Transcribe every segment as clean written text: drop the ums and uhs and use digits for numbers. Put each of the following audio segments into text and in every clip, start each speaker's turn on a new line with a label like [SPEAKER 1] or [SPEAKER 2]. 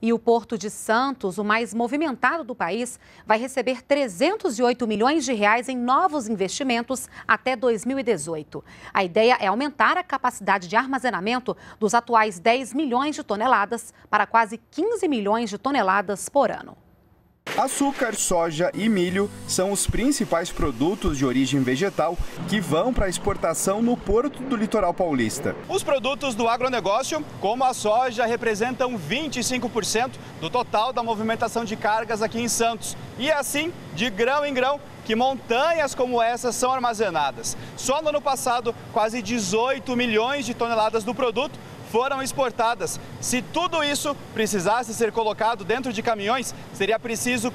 [SPEAKER 1] E o Porto de Santos, o mais movimentado do país, vai receber 308 milhões de reais em novos investimentos até 2018. A ideia é aumentar a capacidade de armazenamento dos atuais 10 milhões de toneladas para quase 15 milhões de toneladas por ano.
[SPEAKER 2] Açúcar, soja e milho são os principais produtos de origem vegetal que vão para exportação no Porto do Litoral Paulista.
[SPEAKER 3] Os produtos do agronegócio, como a soja, representam 25% do total da movimentação de cargas aqui em Santos. E assim, de grão em grão, que montanhas como essas são armazenadas. Só no ano passado, quase 18 milhões de toneladas do produto foram exportadas. Se tudo isso precisasse ser colocado dentro de caminhões, seria preciso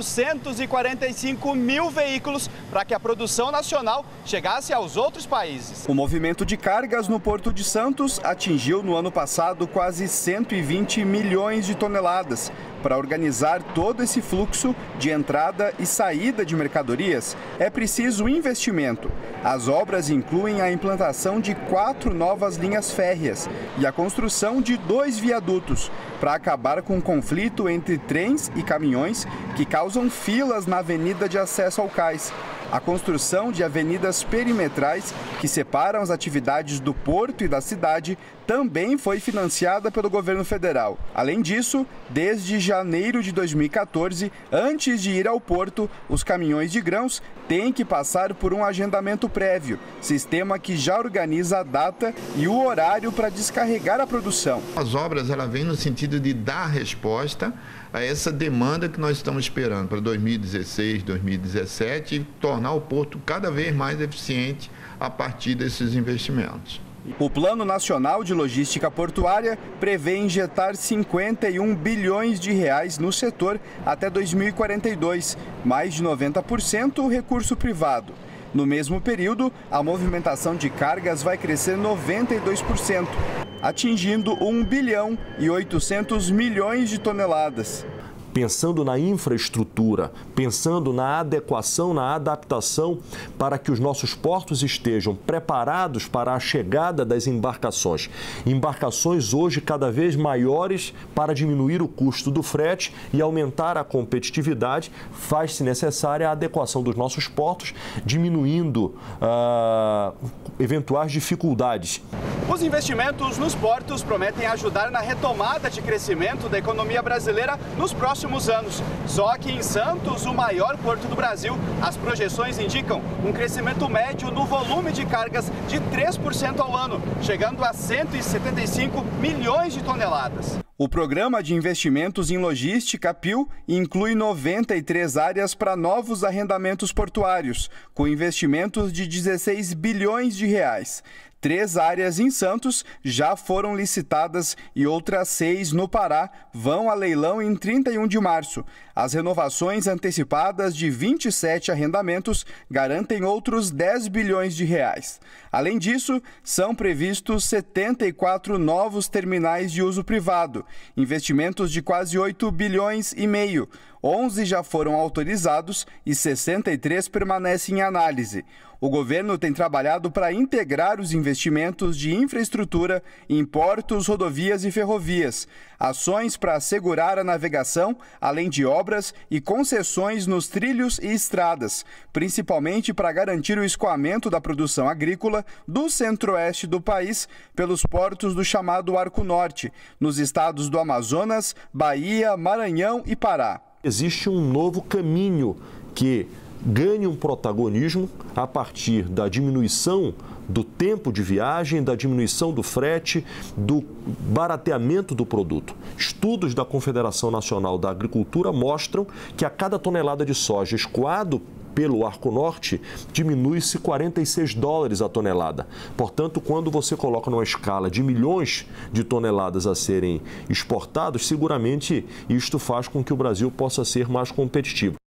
[SPEAKER 3] 445 mil veículos para que a produção nacional chegasse aos outros países.
[SPEAKER 2] O movimento de cargas no Porto de Santos atingiu no ano passado quase 120 milhões de toneladas. Para organizar todo esse fluxo de entrada e saída de mercadorias, é preciso investimento. As obras incluem a implantação de 4 novas linhas férreas e a construção de 2 viadutos para acabar com o conflito entre trens e caminhões que causam filas na avenida de acesso ao cais. A construção de avenidas perimetrais que separam as atividades do porto e da cidade também foi financiada pelo governo federal. Além disso, desde janeiro de 2014, antes de ir ao porto, os caminhões de grãos têm que passar por um agendamento prévio, sistema que já organiza a data e o horário para descarregar a produção.
[SPEAKER 4] As obras vêm no sentido de dar resposta a essa demanda que nós estamos esperando para 2016, 2017 e tornar o porto cada vez mais eficiente a partir desses investimentos.
[SPEAKER 2] O Plano Nacional de Logística Portuária prevê injetar 51 bilhões de reais no setor até 2042, mais de 90% recurso privado. No mesmo período, a movimentação de cargas vai crescer 92%, atingindo 1 bilhão e 800 milhões de toneladas.
[SPEAKER 5] Pensando na infraestrutura, pensando na adequação, na adaptação para que os nossos portos estejam preparados para a chegada das embarcações. Embarcações hoje cada vez maiores para diminuir o custo do frete e aumentar a competitividade, faz-se necessária a adequação dos nossos portos, diminuindo eventuais dificuldades.
[SPEAKER 3] Os investimentos nos portos prometem ajudar na retomada de crescimento da economia brasileira nos próximos anos. Só que em Santos, o maior porto do Brasil, as projeções indicam um crescimento médio no volume de cargas de 3% ao ano, chegando a 175 milhões de toneladas.
[SPEAKER 2] O Programa de Investimentos em Logística, PIL, inclui 93 áreas para novos arrendamentos portuários, com investimentos de 16 bilhões de reais. 3 áreas em Santos já foram licitadas e outras 6 no Pará vão a leilão em 31 de março. As renovações antecipadas de 27 arrendamentos garantem outros 10 bilhões de reais. Além disso, são previstos 74 novos terminais de uso privado, investimentos de quase 8 bilhões e meio. 11 já foram autorizados e 63 permanecem em análise. O governo tem trabalhado para integrar os investimentos de infraestrutura em portos, rodovias e ferrovias, ações para assegurar a navegação, além de obras e concessões nos trilhos e estradas, principalmente para garantir o escoamento da produção agrícola do centro-oeste do país pelos portos do chamado Arco Norte, nos estados do Amazonas, Bahia, Maranhão e Pará.
[SPEAKER 5] Existe um novo caminho que ganha um protagonismo a partir da diminuição do tempo de viagem, da diminuição do frete, do barateamento do produto. Estudos da Confederação Nacional da Agricultura mostram que a cada tonelada de soja escoado pelo Arco Norte, diminui-se 46 dólares a tonelada. Portanto, quando você coloca numa escala de milhões de toneladas a serem exportados, seguramente isto faz com que o Brasil possa ser mais competitivo.